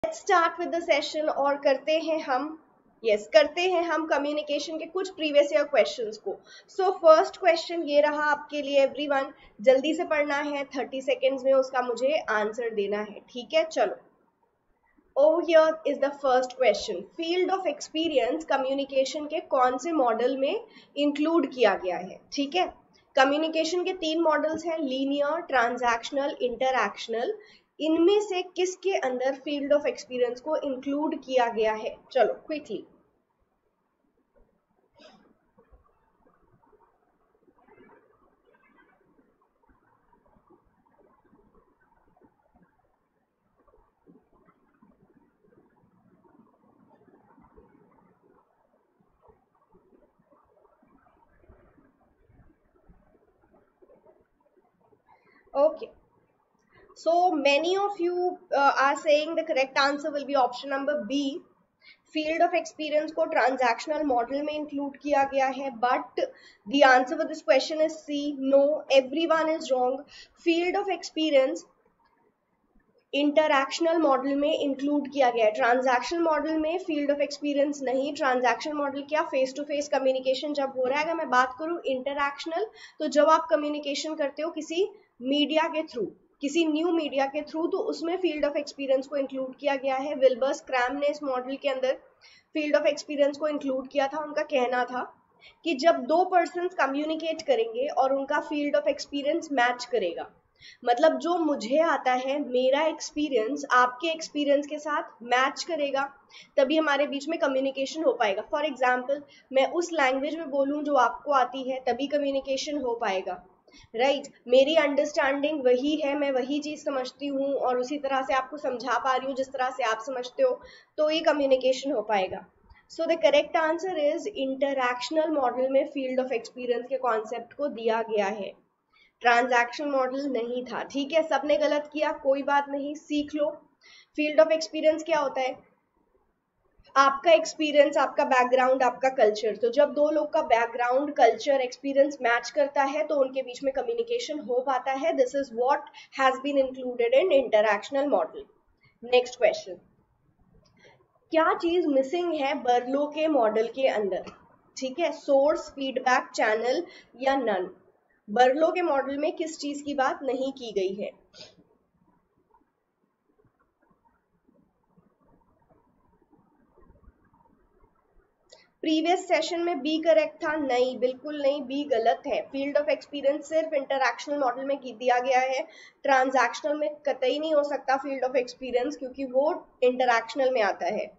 Let's start with the session और करते हैं हम कम्युनिकेशन के कुछ प्रीवियस ईयर क्वेश्चंस को। सो फर्स्ट क्वेश्चन ये रहा आपके लिए एवरीवन, जल्दी से पढ़ना है, 30 सेकेंड्स में उसका मुझे आंसर देना है, ठीक है? चलो, over here is the first question, field of experience communication के कौन से मॉडल में इंक्लूड किया गया है? ठीक है, कम्युनिकेशन के 3 मॉडल्स हैं, लीनियर, ट्रांजैक्शनल, इंटरैक्शनल। इनमें से किसके अंदर फील्ड ऑफ एक्सपीरियंस को इंक्लूड किया गया है? चलो quickly. Okay, so many of you are saying the correct answer will be option number B. Field of experience को ट्रांजैक्शनल मॉडल में इंक्लूड किया गया है, but the answer for this question is C, no, everyone is wrong. Field of experience interactional model में include किया गया है, transactional model में फील्ड ऑफ एक्सपीरियंस नहीं। ट्रांजैक्शनल मॉडल क्या, फेस टू फेस कम्युनिकेशन जब हो रहा है। अगर मैं बात करूं इंटरैक्शनल, तो जब आप कम्युनिकेशन करते हो किसी मीडिया के थ्रू, किसी न्यू मीडिया के थ्रू, तो उसमें फील्ड ऑफ एक्सपीरियंस को इंक्लूड किया गया है। विल्बर्स क्रैम ने इस मॉडल के अंदर फील्ड ऑफ एक्सपीरियंस को इंक्लूड किया था। उनका कहना था कि जब 2 पर्सन्स कम्युनिकेट करेंगे और उनका फील्ड ऑफ एक्सपीरियंस मैच करेगा, मतलब जो मुझे आता है, मेरा एक्सपीरियंस आपके एक्सपीरियंस के साथ मैच करेगा, तभी हमारे बीच में कम्युनिकेशन हो पाएगा। फॉर एग्जाम्पल, मैं उस लैंग्वेज में बोलूं जो आपको आती है, तभी कम्युनिकेशन हो पाएगा, राइट? मेरी अंडरस्टैंडिंग वही है, मैं वही चीज समझती हूँ और उसी तरह से आपको समझा पा रही हूँ जिस तरह से आप समझते हो, तो ये कम्युनिकेशन हो पाएगा। So the correct answer is interactional model में फील्ड ऑफ एक्सपीरियंस के कॉन्सेप्ट को दिया गया है, ट्रांजैक्शन मॉडल नहीं था। ठीक है, सबने गलत किया, कोई बात नहीं, सीख लो। फील्ड ऑफ एक्सपीरियंस क्या होता है? आपका एक्सपीरियंस, आपका बैकग्राउंड, आपका कल्चर। तो जब 2 लोग का बैकग्राउंड, कल्चर, एक्सपीरियंस मैच करता है तो उनके बीच में कम्युनिकेशन हो पाता है। This is what has been included in interactional model. Next question, क्या चीज मिसिंग है बर्लो के मॉडल के अंदर? ठीक है, सोर्स, फीडबैक, चैनल या नन। बर्लो के मॉडल में किस चीज की बात नहीं की गई है? प्रीवियस सेशन में बी करेक्ट था, नहीं, बिल्कुल नहीं, बी गलत है। फील्ड ऑफ एक्सपीरियंस सिर्फ इंटरैक्शनल मॉडल में दिया गया है, ट्रांजैक्शनल में कतई नहीं हो सकता फील्ड ऑफ एक्सपीरियंस, क्योंकि वो इंटरैक्शनल में आता है।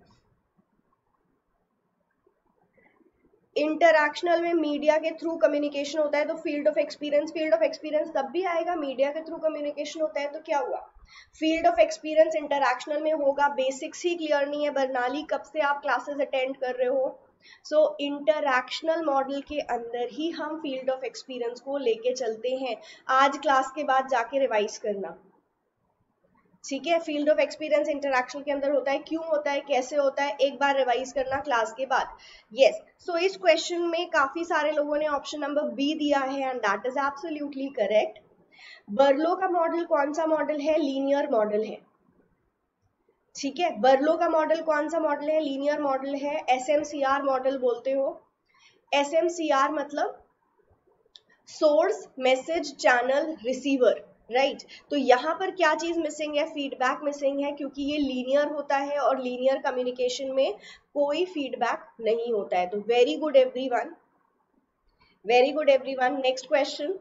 इंटरैक्शनल में मीडिया के थ्रू कम्युनिकेशन होता है, तो फील्ड ऑफ एक्सपीरियंस तब भी आएगा। मीडिया के थ्रू कम्युनिकेशन होता है तो क्या हुआ, फील्ड ऑफ एक्सपीरियंस इंटरैक्शनल में होगा। बेसिक्स ही क्लियर नहीं है बरनाली, कब से आप क्लासेस अटेंड कर रहे हो? सो इंटरैक्शनल मॉडल के अंदर ही हम फील्ड ऑफ एक्सपीरियंस को लेके चलते हैं। आज क्लास के बाद जाके रिवाइज करना, ठीक है? फील्ड ऑफ एक्सपीरियंस इंटरैक्शन के अंदर होता है, क्यों होता है, कैसे होता है, एक बार रिवाइज करना क्लास के बाद। यस, सो इस क्वेश्चन में काफी सारे लोगों ने ऑप्शन नंबर बी दिया है and that is absolutely correct. Berlo का मॉडल कौन सा मॉडल है? लीनियर मॉडल है। ठीक है, बर्लो का मॉडल कौन सा मॉडल है? लीनियर मॉडल है। एसएमसीआर मॉडल बोलते हो। एसएमसीआर मतलब source, message, channel, receiver, right? तो यहाँ पर क्या चीज मिसिंग है? फीडबैक मिसिंग है, क्योंकि ये लीनियर होता है और लीनियर कम्युनिकेशन में कोई फीडबैक नहीं होता है। तो very good everyone, very good everyone. Next question,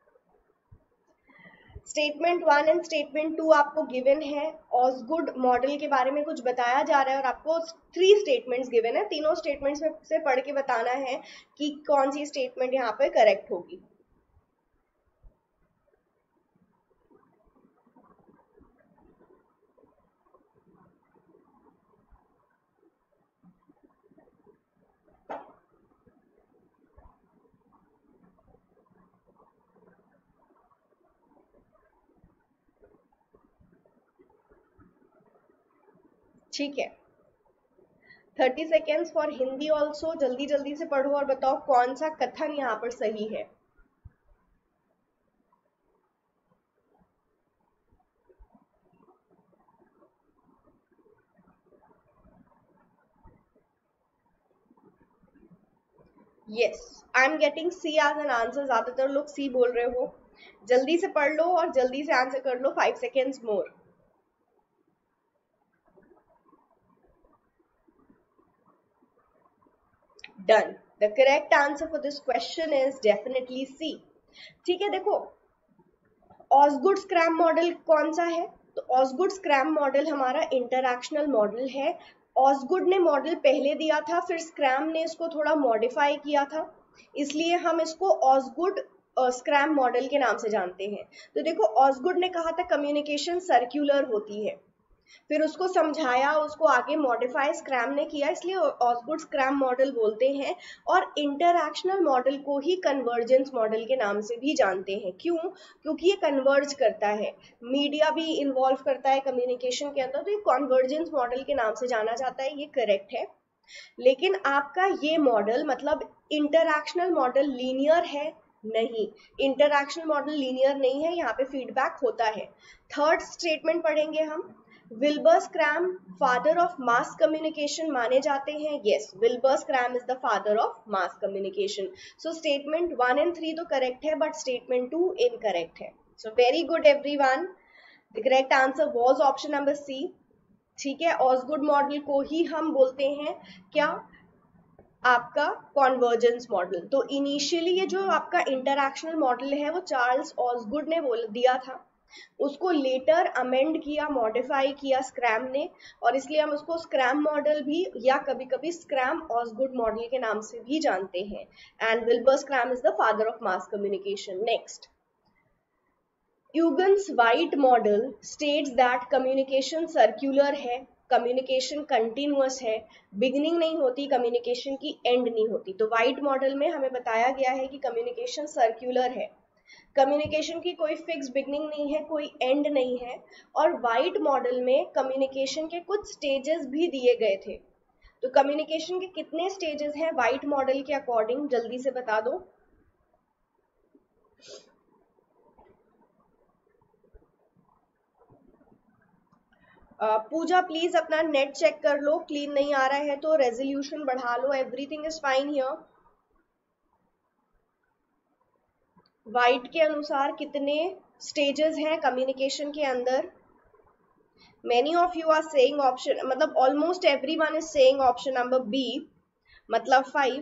statement 1 and statement 2 आपको गिवन है। ऑसगुड मॉडल के बारे में कुछ बताया जा रहा है और आपको 3 स्टेटमेंट्स गिवन है। तीनों स्टेटमेंट्स से पढ़ के बताना है कि कौन सी स्टेटमेंट यहाँ पे करेक्ट होगी। ठीक है, 30 सेकेंड्स फॉर हिंदी ऑल्सो। जल्दी जल्दी से पढ़ो और बताओ कौन सा कथन यहाँ पर सही है। Yes, I am getting C as an answer, ज्यादातर लोग सी बोल रहे हो। जल्दी से पढ़ लो और जल्दी से आंसर कर लो, 5 seconds more. Done. The correct answer for this question is definitely C. ठीक है, देखो ऑसगुड स्क्रैम मॉडल कौन सा है? तो ऑसगुड स्क्रैम मॉडल हमारा इंटरैक्शनल मॉडल है। ऑसगुड ने मॉडल पहले दिया था, फिर स्क्रैम ने इसको थोड़ा मॉडिफाई किया था, इसलिए हम इसको ऑसगुड स्क्रैम मॉडल के नाम से जानते हैं। तो देखो ऑसगुड ने कहा था कम्युनिकेशन सर्क्यूलर होती है, फिर उसको समझाया, उसको आगे मॉडिफाई स्क्रैम ने किया, इसलिए ऑसगुड स्क्रैम मॉडल बोलते हैं। और इंटरैक्शनल मॉडल को ही कन्वर्जेंस मॉडल के नाम से भी जानते हैं। क्यों? क्योंकि ये कन्वर्ज करता है, मीडिया भी इन्वॉल्व करता है कम्युनिकेशन के अंदर, तो ये कन्वर्जेंस मॉडल के नाम से जाना जाता है, ये करेक्ट है। लेकिन आपका ये मॉडल मतलब इंटरैक्शनल मॉडल लीनियर है? नहीं, इंटरैक्शनल मॉडल लीनियर नहीं है, यहाँ पे फीडबैक होता है। थर्ड स्टेटमेंट पढ़ेंगे हम। Wilbur Schramm father of mass communication माने जाते हैं? Yes, Wilbur Schramm is the father of mass communication. So statement 1 and 3 तो करेक्ट है, बट स्टेटमेंट 2 इनकरेक्ट है। So very good everyone, the correct answer was option number C. ठीक है, ऑसगुड model को ही हम बोलते हैं क्या? आपका कॉन्वर्जेंस मॉडल। तो इनिशियली ये जो आपका इंटरैक्शनल मॉडल है वो चार्ल्स ऑसगुड ने बोल दिया था, उसको लेटर अमेंड किया, मॉडिफाई किया स्क्रैम ने, और इसलिए हम उसको स्क्रैम मॉडल भी या कभी कभी स्क्रैम ऑसगुड मॉडल के नाम से भी जानते हैं। And Wilbur Schramm is the father of mass communication. Next, Eugene's White model states that communication circular है, कम्युनिकेशन कंटिन्यूअस है, बिगिनिंग नहीं होती कम्युनिकेशन की, एंड नहीं होती। तो वाइट मॉडल में हमें बताया गया है कि कम्युनिकेशन सर्क्यूलर है, कम्युनिकेशन की कोई फिक्स बिगनिंग नहीं है, कोई एंड नहीं है। और वाइट मॉडल में कम्युनिकेशन के कुछ स्टेजेस भी दिए गए थे। तो कम्युनिकेशन के कितने स्टेजेस हैं वाइट मॉडल के अकॉर्डिंग, जल्दी से बता दो। पूजा प्लीज अपना नेट चेक कर लो, क्लीन नहीं आ रहा है तो रेजोल्यूशन बढ़ा लो, everything is fine here. White के अनुसार कितने स्टेजेस हैं कम्युनिकेशन के अंदर? Many of you are saying option, मतलब almost everyone is saying option number B, मतलब 5.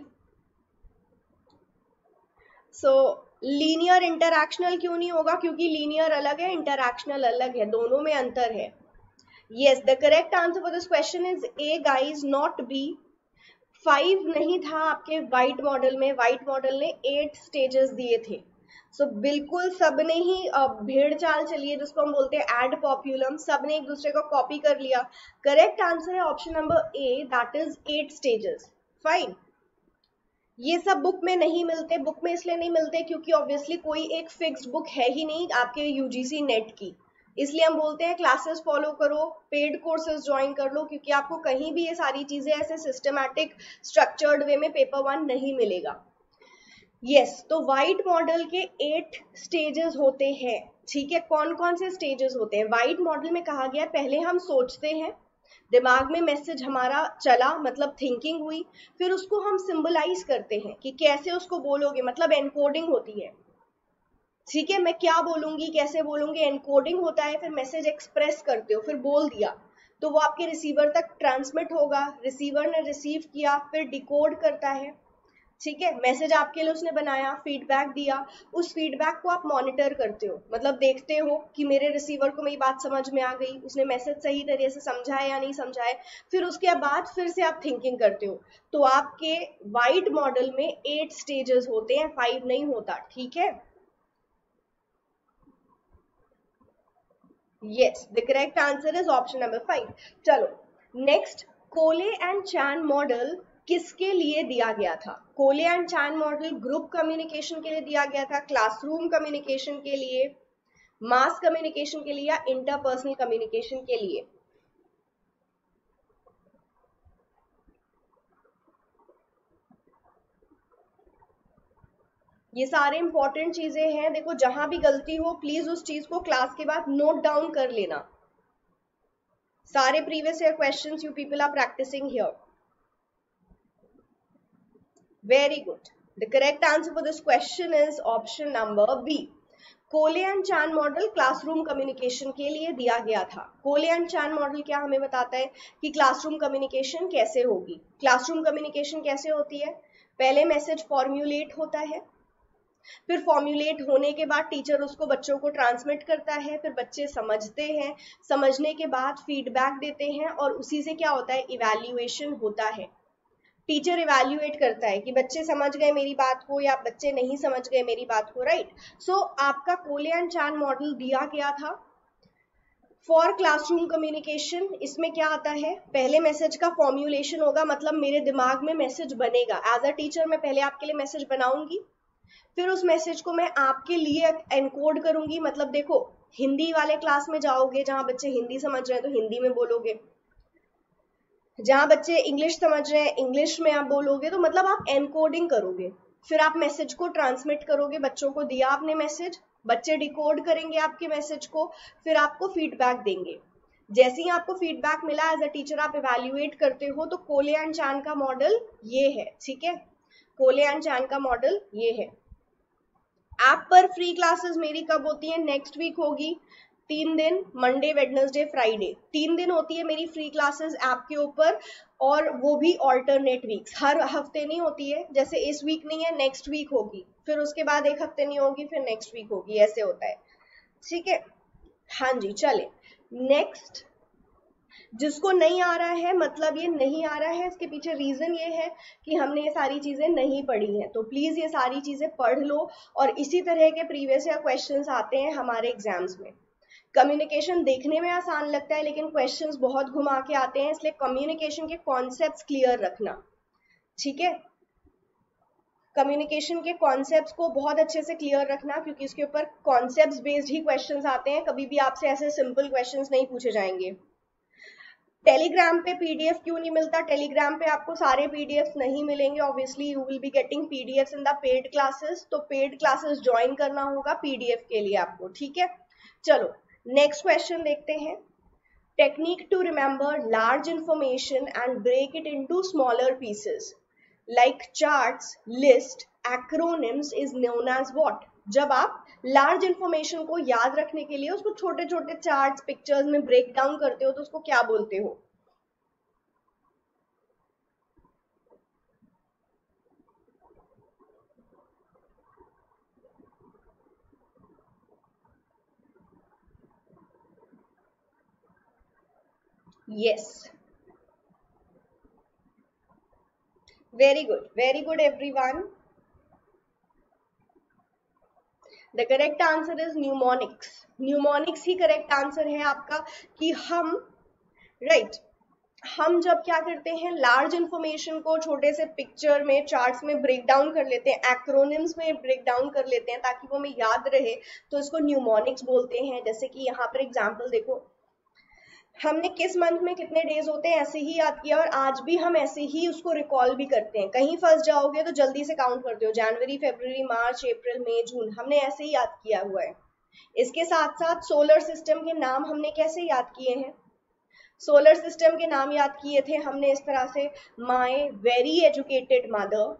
So लीनियर इंटरैक्शनल क्यों नहीं होगा? क्योंकि लीनियर अलग है, इंटरैक्शनल अलग है, दोनों में अंतर है। Yes, the correct answer for this question is A guys, not B. 5 नहीं था आपके वाइट मॉडल में, वाइट मॉडल ने 8 स्टेजेस दिए थे। सो बिल्कुल सबने ही भेड़ चाल चलिए जिसको हम बोलते हैं एड पॉपुलम, सबने एक दूसरे को कॉपी कर लिया। करेक्ट आंसर है option number A, that is 8 stages. Fine, ये सब बुक में नहीं मिलते, बुक में इसलिए नहीं मिलते क्योंकि ऑब्वियसली कोई एक फिक्स्ड बुक है ही नहीं आपके यूजीसी नेट की, इसलिए हम बोलते हैं क्लासेस फॉलो करो, पेड कोर्सेज ज्वाइन कर लो, क्योंकि आपको कहीं भी ये सारी चीजें ऐसे सिस्टमैटिक स्ट्रक्चर्ड वे में पेपर 1 नहीं मिलेगा। यस, तो वाइट मॉडल के 8 स्टेजेस होते हैं। ठीक है, कौन कौन से स्टेजेस होते हैं वाइट मॉडल में? कहा गया पहले हम सोचते हैं, दिमाग में मैसेज हमारा चला, मतलब थिंकिंग हुई, फिर उसको हम सिंबलाइज करते हैं कि कैसे उसको बोलोगे, मतलब एनकोडिंग होती है। ठीक है, मैं क्या बोलूंगी, कैसे बोलूंगी, एनकोडिंग होता है, फिर मैसेज एक्सप्रेस करते हो, फिर बोल दिया, तो वो आपके रिसीवर तक ट्रांसमिट होगा, रिसीवर ने रिसीव किया, फिर डिकोड करता है। ठीक है, मैसेज आपके लिए उसने बनाया, फीडबैक दिया, उस फीडबैक को आप मॉनिटर करते हो, मतलब देखते हो कि मेरे रिसीवर को मेरी बात समझ में आ गई, उसने मैसेज सही तरीके से समझा है या नहीं समझा है, फिर उसके बाद फिर से आप थिंकिंग करते हो। तो आपके वाइट मॉडल में 8 स्टेजेस होते हैं, 5 नहीं होता। ठीक है, yes, the correct answer is option number 5। चलो नेक्स्ट, कोले एंड चैन मॉडल किसके लिए दिया गया था? Cole and Chan model group communication के लिए दिया गया था, क्लासरूम कम्युनिकेशन के लिए, मास कम्युनिकेशन के लिए, या इंटरपर्सनल कम्युनिकेशन के लिए? ये सारे इंपॉर्टेंट चीजें हैं, देखो जहां भी गलती हो प्लीज उस चीज को क्लास के बाद नोट डाउन कर लेना। सारे previous year questions you people are practising here. Very good. The correct answer for this question is option number B. Cole and Chan model classroom communication के लिए दिया गया था. कोले एंड चान मॉडल क्या हमें बताता है कि क्लासरूम कम्युनिकेशन कैसे होगी. क्लासरूम कम्युनिकेशन कैसे होती है? पहले मैसेज फॉर्म्युलेट होता है, फिर फॉर्म्युलेट होने के बाद टीचर उसको बच्चों को ट्रांसमिट करता है, फिर बच्चे समझते हैं, समझने के बाद फीडबैक देते हैं और उसी से क्या होता है, इवैल्यूएशन होता है. टीचर इवैल्यूएट करता है कि बच्चे समझ गए मेरी बात को या बच्चे नहीं समझ गए मेरी बात को, राइट. सो आपका कोले एंड चान मॉडल दिया गया था फॉर क्लासरूम कम्युनिकेशन. इसमें क्या आता है, पहले मैसेज का फॉर्म्युलेशन होगा, मतलब मेरे दिमाग में मैसेज बनेगा. एज अ टीचर मैं पहले आपके लिए मैसेज बनाऊंगी, फिर उस मैसेज को मैं आपके लिए एनकोड करूंगी. मतलब देखो, हिंदी वाले क्लास में जाओगे जहां बच्चे हिंदी समझ रहे हैं तो हिंदी में बोलोगे, जहां बच्चे इंग्लिश समझ रहे हैं इंग्लिश में आप बोलोगे. तो मतलब आप एनकोडिंग करोगे, फिर आप मैसेज को ट्रांसमिट करोगे. बच्चों को दिया आपने मैसेज, बच्चे डिकोड करेंगे आपके मैसेज को, फिर आपको फीडबैक देंगे. जैसे ही आपको फीडबैक मिला एज अ टीचर आप इवैल्यूएट करते हो. तो कोले एंड चान का मॉडल ये है, ठीक है. कोले एंड चान का मॉडल ये है. ऐप पर फ्री क्लासेस मेरी कब होती है? नेक्स्ट वीक होगी. 3 दिन, मंडे वेडनेसडे फ्राइडे, 3 दिन होती है मेरी फ्री क्लासेस ऐप के ऊपर. और वो भी ऑल्टरनेट वीक्स, हर हफ्ते नहीं होती है. जैसे इस वीक नहीं है, नेक्स्ट वीक होगी, फिर उसके बाद एक हफ्ते नहीं होगी, फिर नेक्स्ट वीक होगी, ऐसे होता है, ठीक है. हाँ जी, चले नेक्स्ट. जिसको नहीं आ रहा है, मतलब ये नहीं आ रहा है, इसके पीछे रीजन ये है कि हमने ये सारी चीजें नहीं पढ़ी हैं. तो प्लीज ये सारी चीजें पढ़ लो. और इसी तरह के प्रीवियस ईयर क्वेश्चंस आते हैं हमारे एग्जाम्स में. कम्युनिकेशन देखने में आसान लगता है लेकिन क्वेश्चंस बहुत घुमा के आते हैं, इसलिए कम्युनिकेशन के कॉन्सेप्ट्स क्लियर रखना, ठीक है. कम्युनिकेशन के कॉन्सेप्ट्स को बहुत अच्छे से क्लियर रखना, क्योंकि इसके ऊपर कॉन्सेप्ट्स बेस्ड ही क्वेश्चंस आते हैं. कभी भी आपसे ऐसे सिंपल क्वेश्चंस नहीं पूछे जाएंगे. टेलीग्राम पे पीडीएफ क्यों नहीं मिलता? टेलीग्राम पे आपको सारे पीडीएफ नहीं मिलेंगे. Obviously you will be getting PDF in the paid classes. तो पेड क्लासेस ज्वाइन करना होगा पीडीएफ के लिए आपको, ठीक है. चलो नेक्स्ट क्वेश्चन देखते हैं. Technique to remember large information and break it into smaller pieces like charts, list, acronyms is known as what? जब आप लार्ज इंफॉर्मेशन को याद रखने के लिए उसको छोटे छोटे चार्ट्स, पिक्चर्स में ब्रेक डाउन करते हो तो उसको क्या बोलते हो? Yes, very good everyone. The correct answer is mnemonics. Mnemonics ही करेक्ट आंसर है आपका. कि हम, राइट, हम जब क्या करते हैं, लार्ज इंफॉर्मेशन को छोटे से पिक्चर में, चार्ट्स में ब्रेक डाउन कर लेते हैं, एक्रोनिम्स में ब्रेक डाउन कर लेते हैं ताकि वो हमें याद रहे, तो इसको न्यूमोनिक्स बोलते हैं. जैसे कि यहाँ पर एग्जांपल देखो, हमने किस मंथ में कितने डेज होते हैं ऐसे ही याद किया, और आज भी हम ऐसे ही उसको रिकॉल भी करते हैं. कहीं फंस जाओगे तो जल्दी से काउंट करते हो, जनवरी, फरवरी, मार्च, अप्रैल, मई, जून, हमने ऐसे ही याद किया हुआ है. इसके साथ साथ सोलर सिस्टम के नाम हमने कैसे याद किए हैं? सोलर सिस्टम के नाम याद किए थे हमने इस तरह से: my very educated mother,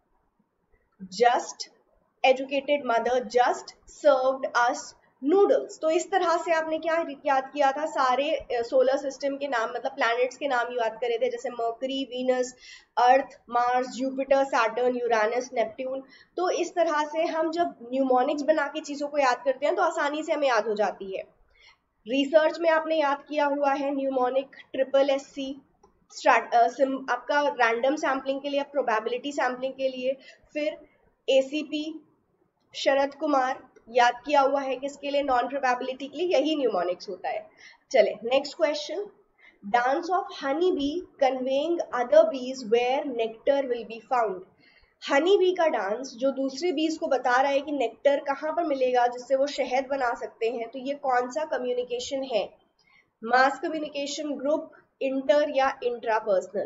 just educated mother just served us noodles. तो इस तरह से आपने क्या याद किया था? सारे सोलर सिस्टम के नाम, मतलब प्लैनेट्स के नाम याद करे थे, जैसे Mercury, Venus, Earth, Mars, Jupiter, Saturn, Uranus, Neptune. तो इस तरह से हम जब न्यूमोनिक्स बना के चीजों को याद करते हैं तो आसानी से हमें याद हो जाती है. रिसर्च में आपने याद किया हुआ है न्यूमोनिक, ट्रिपल एस सी, आपका रैंडम सैम्पलिंग के लिए, प्रोबेबिलिटी सैम्पलिंग के लिए. फिर एसीपी, शरद कुमार याद किया हुआ है किसके लिए? नॉन प्रोबेबिलिटी के लिए. यही न्यूमोनिक्स होता है. चले next question. Dance of honey bee conveying other bees where nectar will be found. Honey bee का डांस जो दूसरे बीज को बता रहा है कि नेक्टर कहाँ पर मिलेगा जिससे वो शहद बना सकते हैं, तो ये कौन सा कम्युनिकेशन है? मास कम्युनिकेशन, ग्रुप, इंटर या intrapersonal?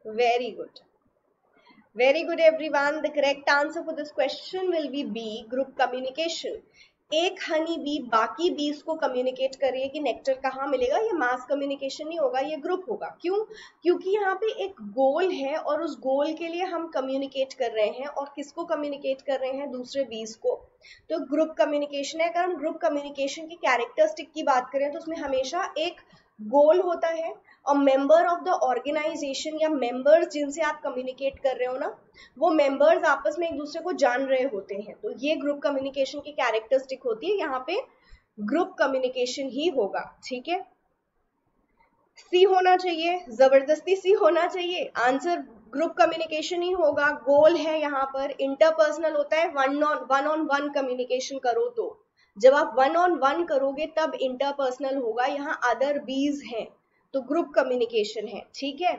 Very good. Very good everyone. The correct answer for this question will be B, group communication. एक हनी बी बाकी बीज को कम्युनिकेट कर रही है कि नेक्टर कहाँ मिलेगा, ये मास कम्युनिकेशन नहीं होगा, ये ग्रुप होगा. क्यों? क्योंकि यहाँ पे एक गोल है और उस गोल के लिए हम कम्युनिकेट कर रहे हैं. और किसको कम्युनिकेट कर रहे हैं? दूसरे बीज को. तो ग्रुप कम्युनिकेशन है. अगर हम ग्रुप कम्युनिकेशन की कैरेक्टरिस्टिक की बात करें तो उसमें हमेशा एक गोल होता है और मेंबर ऑफ द ऑर्गेनाइजेशन या मेंबर्स जिनसे आप कम्युनिकेट कर रहे हो ना, वो मेंबर्स आपस में एक दूसरे को जान रहे होते हैं. तो ये ग्रुप कम्युनिकेशन की कैरेक्टरिस्टिक होती है. यहाँ पे ग्रुप कम्युनिकेशन ही होगा. ठीक है, सी होना चाहिए, जबरदस्ती सी होना चाहिए. आंसर ग्रुप कम्युनिकेशन ही होगा. गोल है यहाँ पर, इंटरपर्सनल होता है. वन ऑन वन कम्युनिकेशन करो तो, जब आप वन ऑन वन करोगे तब इंटरपर्सनल होगा. यहाँ अदर बीज हैं तो ग्रुप कम्युनिकेशन है. ठीक है,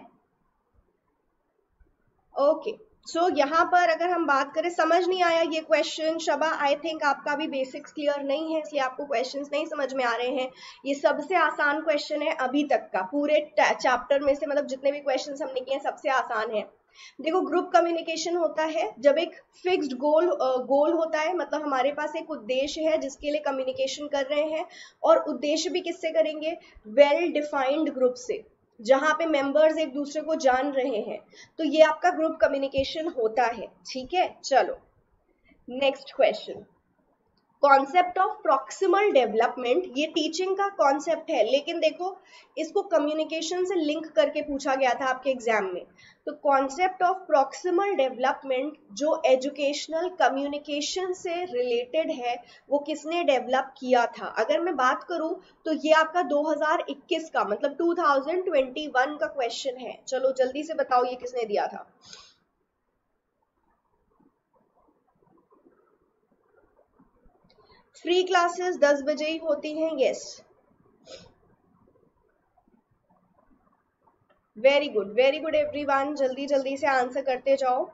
ओके. सो यहाँ पर अगर हम बात करें, समझ नहीं आया ये क्वेश्चन शबा? आई थिंक आपका भी बेसिक्स क्लियर नहीं है इसलिए आपको क्वेश्चंस नहीं समझ में आ रहे हैं. ये सबसे आसान क्वेश्चन है अभी तक का, पूरे चैप्टर में से, मतलब जितने भी क्वेश्चंस हमने किए सबसे आसान है. देखो, ग्रुप कम्युनिकेशन होता है जब एक फिक्स्ड गोल होता है, मतलब हमारे पास एक उद्देश्य है जिसके लिए कम्युनिकेशन कर रहे हैं. और उद्देश्य भी किससे करेंगे? वेल डिफाइंड ग्रुप से, जहां पे मेंबर्स एक दूसरे को जान रहे हैं. तो ये आपका ग्रुप कम्युनिकेशन होता है. ठीक है, चलो next question. Concept of proximal development, ये टीचिंग का कॉन्सेप्ट है, लेकिन देखो इसको कम्युनिकेशन से लिंक करके पूछा गया था आपके एग्जाम में. तो कॉन्सेप्ट ऑफ प्रॉक्सिमल डेवलपमेंट जो एजुकेशनल कम्युनिकेशन से रिलेटेड है, वो किसने डेवलप किया था? अगर मैं बात करूं तो ये आपका 2021 का, मतलब 2021 का क्वेश्चन है. चलो जल्दी से बताओ ये किसने दिया था? फ्री क्लासेस 10 बजे ही होती हैं. Yes, very good everyone. जल्दी जल्दी से आंसर करते जाओ.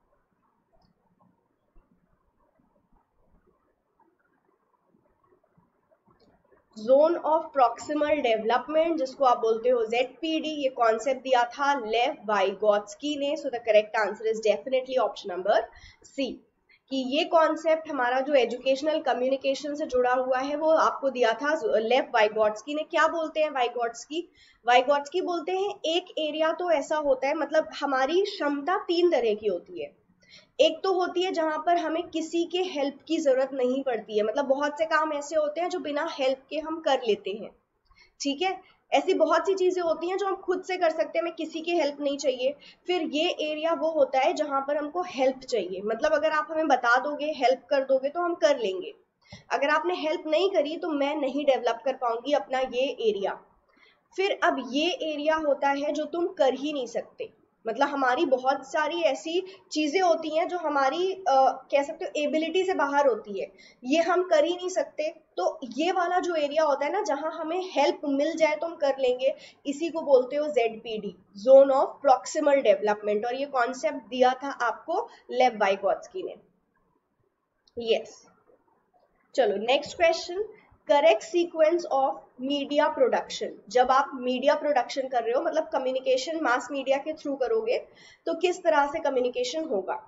जोन ऑफ प्रॉक्सिमल डेवलपमेंट, जिसको आप बोलते हो ZPD, ये कॉन्सेप्ट दिया था लेव वाइगोत्स्की ने. So the correct answer is definitely option number C, कि ये कॉन्सेप्ट हमारा जो एजुकेशनल कम्युनिकेशन से जुड़ा हुआ है वो आपको दिया था लेव वाइगोत्स्की ने. क्या बोलते हैं वाइगोत्स्की? वाइगोत्स्की बोलते हैं एक एरिया तो ऐसा होता है, मतलब हमारी क्षमता 3 तरह की होती है. एक तो होती है जहां पर हमें किसी के हेल्प की जरूरत नहीं पड़ती है, मतलब बहुत से काम ऐसे होते हैं जो बिना हेल्प के हम कर लेते हैं. ठीक है, ऐसी बहुत सी चीजें होती हैं जो हम खुद से कर सकते हैं, हमें किसी की हेल्प नहीं चाहिए. फिर ये एरिया वो होता है जहां पर हमको हेल्प चाहिए, मतलब अगर आप हमें बता दोगे, हेल्प कर दोगे तो हम कर लेंगे. अगर आपने हेल्प नहीं करी तो मैं नहीं डेवलप कर पाऊंगी अपना ये एरिया. फिर अब ये एरिया होता है जो तुम कर ही नहीं सकते, मतलब हमारी बहुत सारी ऐसी चीजें होती हैं जो हमारी कह सकते हो एबिलिटी से बाहर होती है, ये हम कर ही नहीं सकते. तो ये वाला जो एरिया होता है ना, जहां हमें हेल्प मिल जाए तो हम कर लेंगे, इसी को बोलते हो ZPD, zone of proximal development. और ये कॉन्सेप्ट दिया था आपको लेव वाइगोत्स्की ने. यस, चलो next question. Correct sequence of media production. जब आप मीडिया प्रोडक्शन कर रहे हो, मतलब कम्युनिकेशन मास मीडिया के थ्रू करोगे, तो किस तरह से कम्युनिकेशन होगा?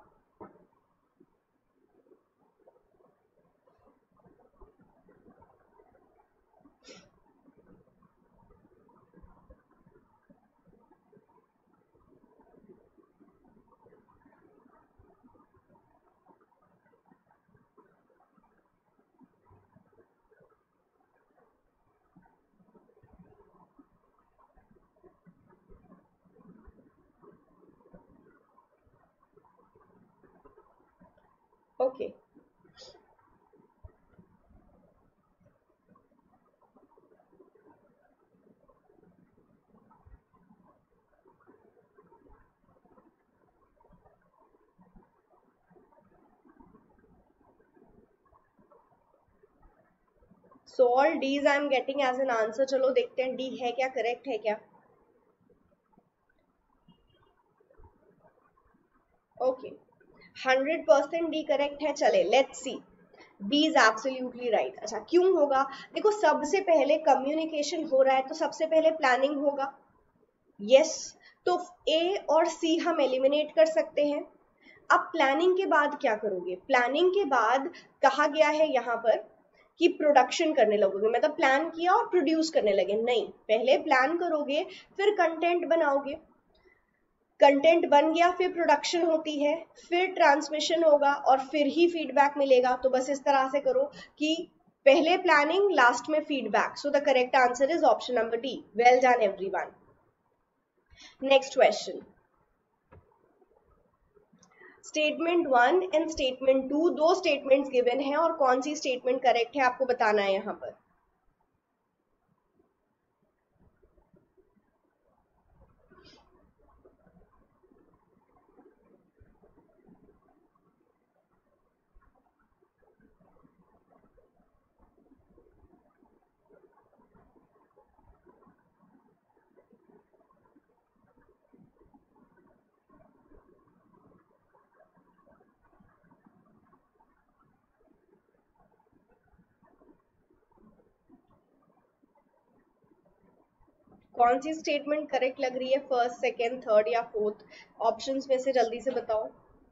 Okay, so all these I am getting as an answer. चलो देखते हैं डी है क्या, करेक्ट है क्या? ओके, 100% डी करेक्ट है. चले let's see. B is absolutely right. अच्छा, क्यों होगा? देखो, सबसे पहले कम्युनिकेशन हो रहा है तो सबसे पहले प्लानिंग होगा. यस, तो ए और सी हम एलिमिनेट कर सकते हैं। अब प्लानिंग के बाद क्या करोगे? प्लानिंग के बाद कहा गया है यहाँ पर कि प्रोडक्शन करने लगोगे, मतलब प्लान किया और प्रोड्यूस करने लगे, नहीं, पहले प्लान करोगे फिर कंटेंट बनाओगे, कंटेंट बन गया फिर प्रोडक्शन होती है, फिर ट्रांसमिशन होगा और फिर ही फीडबैक मिलेगा। तो बस इस तरह से करो कि पहले प्लानिंग, लास्ट में feedback. So the correct answer is option number D. Well done everyone. Next question, statement 1 and statement 2, दो स्टेटमेंट्स गिवन है और कौन सी स्टेटमेंट करेक्ट है आपको बताना है यहां पर। कौन सी स्टेटमेंट करेक्ट लग रही है? फर्स्ट, सेकेंड, थर्ड या फोर्थ? ऑप्शंस में से जल्दी से बताओ।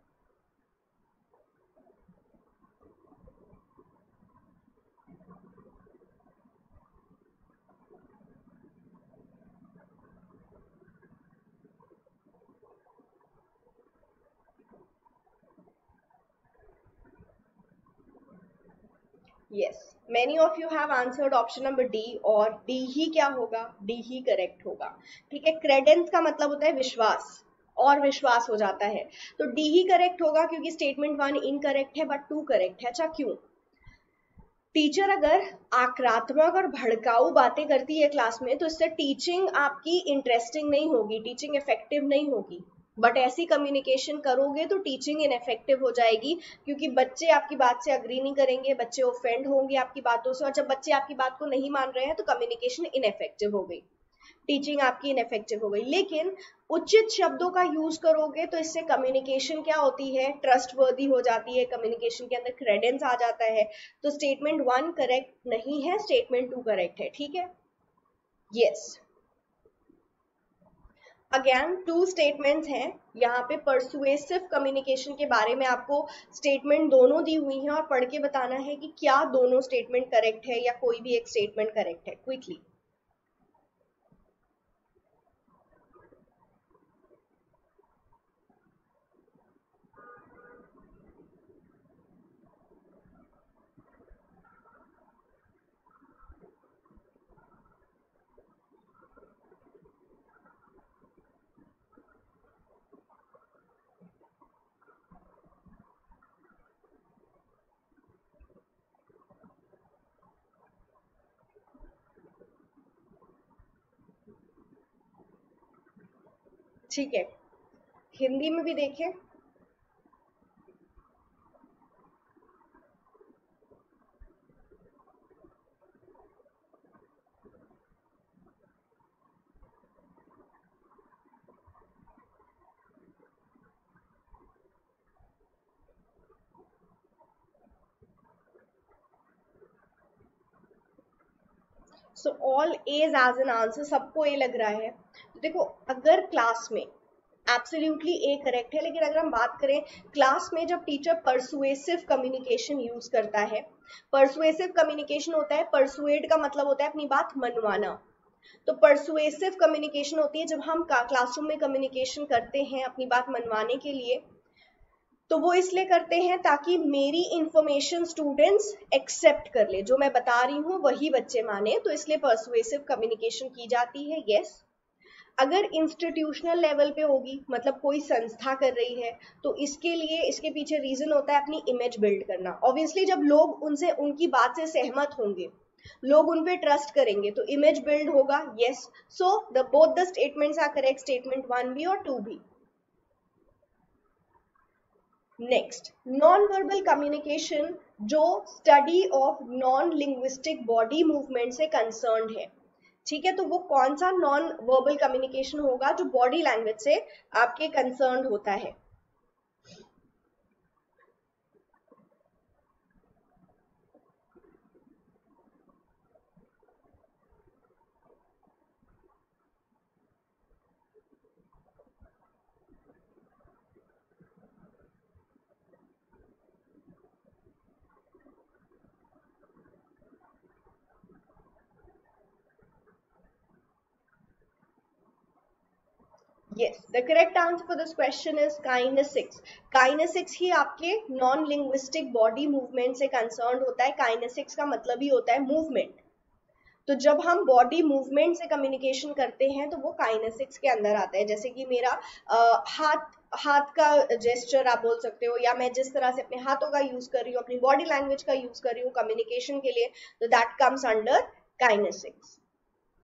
Yes, many of you have answered option number D, और डी ही क्या होगा? डी ही करेक्ट होगा। ठीक है, क्रेडेंस का मतलब होता है विश्वास, और विश्वास हो जाता है, तो डी ही करेक्ट होगा क्योंकि स्टेटमेंट 1 इनकरेक्ट है बट 2 करेक्ट है। अच्छा, क्यों? टीचर अगर आक्रामक और भड़काऊ बातें करती है क्लास में तो इससे टीचिंग आपकी इंटरेस्टिंग नहीं होगी, टीचिंग इफेक्टिव नहीं होगी। बट ऐसी कम्युनिकेशन करोगे तो टीचिंग इनफेक्टिव हो जाएगी, क्योंकि बच्चे आपकी बात से अग्री नहीं करेंगे, बच्चे ऑफेंड होंगे आपकी बातों से, और जब बच्चे आपकी बात को नहीं मान रहे हैं तो कम्युनिकेशन इनफेक्टिव हो गई, टीचिंग आपकी इनफेक्टिव हो गई। लेकिन उचित शब्दों का यूज करोगे तो इससे कम्युनिकेशन क्या होती है? ट्रस्ट वर्दी हो जाती है, कम्युनिकेशन के अंदर क्रेडेंस आ जाता है। तो स्टेटमेंट 1 करेक्ट नहीं है, स्टेटमेंट 2 करेक्ट है। ठीक है, यस। अगेन 2 स्टेटमेंट्स हैं यहाँ पे। परसुएसिव कम्युनिकेशन के बारे में आपको स्टेटमेंट दोनों दी हुई हैं और पढ़ के बताना है कि क्या दोनों स्टेटमेंट करेक्ट है या कोई भी एक स्टेटमेंट करेक्ट है, क्विकली। ठीक है, हिंदी में भी देखें। So all as as an answer, सबको ए लग रहा है। तो देखो, अगर क्लास में एब्सोल्युटली ए करेक्ट है, लेकिन अगर हम बात करें क्लास में जब टीचर परसुएसिव कम्युनिकेशन यूज करता है, परसुएसिव कम्युनिकेशन होता है, परसुएड का मतलब होता है अपनी बात मनवाना, तो परसुएसिव कम्युनिकेशन होती है जब हम क्लासरूम में कम्युनिकेशन करते हैं अपनी बात मनवाने के लिए, तो वो इसलिए करते हैं ताकि मेरी इंफॉर्मेशन स्टूडेंट्स एक्सेप्ट कर ले, जो मैं बता रही हूँ वही बच्चे माने, तो इसलिए परसुएसिव कम्युनिकेशन की जाती है। यस। अगर इंस्टीट्यूशनल लेवल पे होगी, मतलब कोई संस्था कर रही है, तो इसके लिए इसके पीछे रीजन होता है अपनी इमेज बिल्ड करना। ऑब्वियसली जब लोग उनसे उनकी बात से सहमत होंगे, लोग उन पे ट्रस्ट करेंगे, तो इमेज बिल्ड होगा। Yes, so the both the statements are correct, statement 1 भी और 2 भी। नेक्स्ट, नॉन वर्बल कम्युनिकेशन जो study of non linguistic body movement से कंसर्न्ड है। ठीक है, तो वो कौन सा नॉन वर्बल कम्युनिकेशन होगा जो बॉडी लैंग्वेज से आपके कंसर्न्ड होता है? Yes, the correct answer for this question is kinesics. Kinesics ही आपके नॉन लिंग्विस्टिक बॉडी मूवमेंट से कंसर्न होता है. काइनेसिक्स का मतलब ही होता है मूवमेंट. तो जब हम बॉडी मूवमेंट से कम्युनिकेशन करते हैं तो वो काइनेसिक्स के अंदर आता है. जैसे कि मेरा हाथ का जेस्चर आप बोल सकते हो, या मैं जिस तरह से अपने हाथों का यूज कर रही हूँ, अपनी बॉडी लैंग्वेज का यूज कर रही हूँ कम्युनिकेशन के लिए, तो दैट कम्स अंडर काइनेसिक्स.